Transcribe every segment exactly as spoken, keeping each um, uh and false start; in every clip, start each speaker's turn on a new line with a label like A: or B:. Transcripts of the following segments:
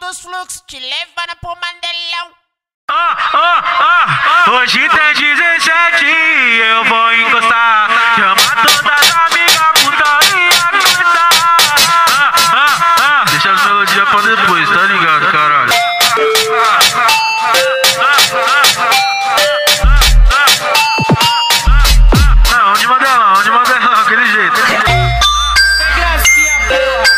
A: dos fluxos, te levando pro Mandelão.
B: Ah, ah, ah, hoje tem dezessete e eu vou encostar. Chama todas as amigas, putaria gostar. Ah, ah, ah, deixa as melodias pra depois, tá ligado, caralho? Não, onde Mandelão, onde Mandelão, aquele jeito.
C: Gracinha, porra.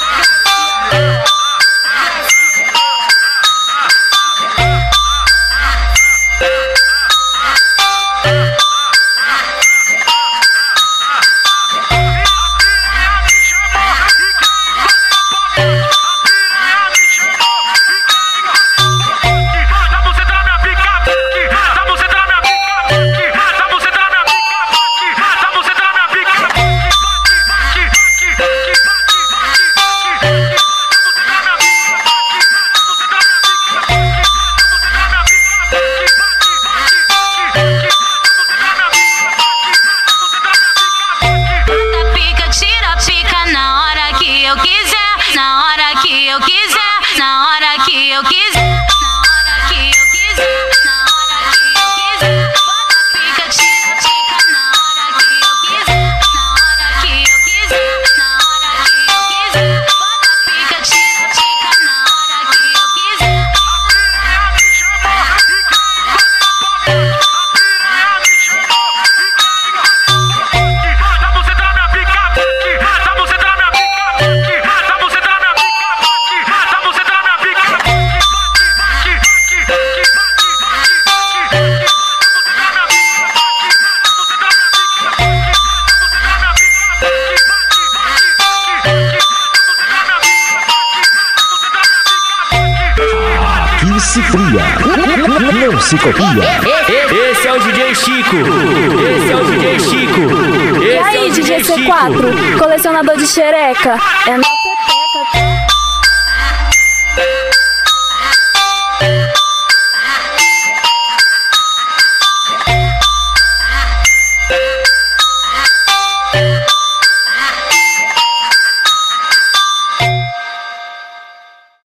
D: eu quiser, na hora que eu quiser, na hora que eu quiser, na hora que eu quiser, na hora que eu quiser. Bota pica, tira, tica, na hora que eu quiser, na hora que eu quiser, na hora que eu quiser. Bota pica, tira, tica, na hora que eu quiser.
B: A piranha me chamou e quem a piranha me chamou e quem tá você tá minha pica, tá você tá minha pica. Tá você tá minha pica, tá você tá minha pica.
E: Aqui se cria, não se copia.
C: Esse é o D J Chico. Esse é o D J Chico.
F: E aí, D J C quatro, colecionador de xereca, é nota